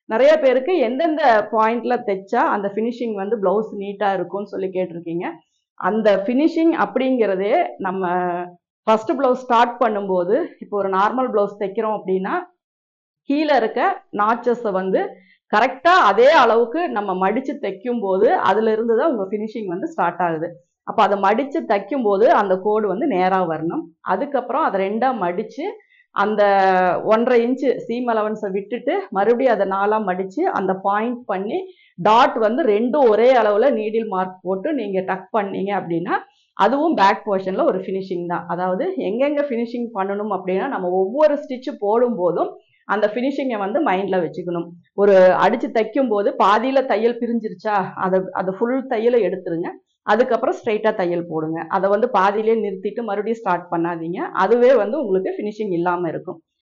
நிறைய பேருக்கு எந்தெந்த பாயிண்ட்ல தைச்சா அந்த ஃபினிஷிங் வந்து பிளவுஸ் நீட்டா இருக்கும்னு சொல்லி கேட்டிருக்கீங்க. அந்த ஃபினிஷிங் அப்படிங்கிறதே நம்ம ஃபர்ஸ்ட் பிளவுஸ் ஸ்டார்ட் பண்ணும்போது, இப்போ ஒரு நார்மல் பிளவுஸ் தைக்கிறோம் அப்படின்னா கீழே இருக்க நாச்சஸை வந்து கரெக்டா அதே அளவுக்கு நம்ம மடிச்சு தைக்கும் போது அதுல இருந்து தான் உங்க ஃபினிஷிங் வந்து ஸ்டார்ட் ஆகுது. அப்ப அதை மடிச்சு தைக்கும் போது அந்த கோடு வந்து நேரா வரணும். அதுக்கப்புறம் அதை ரெண்டா மடிச்சு அந்த 1.5 இன்ச்சு சீம் அலவன்ஸை விட்டுட்டு மறுபடியும் அதை 4ஆ மடிச்சு அந்த பாயிண்ட் பண்ணி டாட் வந்து ரெண்டும் ஒரே அளவுல நீடில் மார்க் போட்டு நீங்க டக் பண்ணீங்க அப்படின்னா அதுவும் பேக் போர்ஷன்ல ஒரு ஃபினிஷிங் தான். அதாவது எங்கெங்க ஃபினிஷிங் பண்ணணும் அப்படின்னா நம்ம ஒவ்வொரு ஸ்டிச்சு போடும் போதும் அந்த ஃபினிஷிங்கை வந்து மைண்ட்ல வச்சுக்கணும். ஒரு அடிச்சு தைக்கும் போது பாதியில தையல் பிரிஞ்சிருச்சா அதை ஃபுல் தையலை எடுத்துருங்க. அதுக்கப்புறம் ஸ்ட்ரைட்டா தையல் போடுங்க. அதை வந்து பாதியிலே நிறுத்திட்டு மறுபடியும் ஸ்டார்ட் பண்ணாதீங்க. அதுவே வந்து உங்களுக்கு ஃபினிஷிங் இல்லாம இருக்கும்.